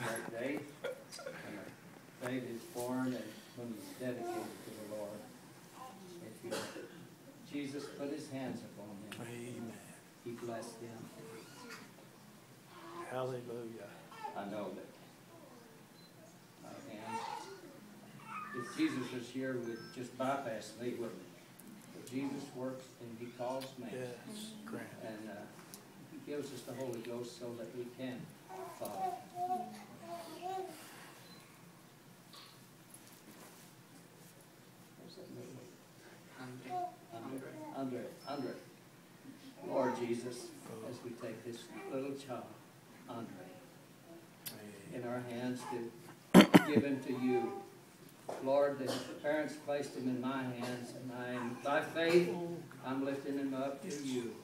that day when a babe is born and when he's dedicated to the Lord. If you, Jesus put his hands upon him. Amen. He blessed him. Hallelujah. I know that my hands, if Jesus was here, would just bypass me, wouldn't he? But Jesus works and he calls man. Yes, grant. And he gives us the Holy Ghost so that we can follow. What's that name? Andre. Lord Jesus, as we take this little child, Andre, in our hands to give him to you. Lord, the parents placed him in my hands, and by faith, I'm lifting him up to you.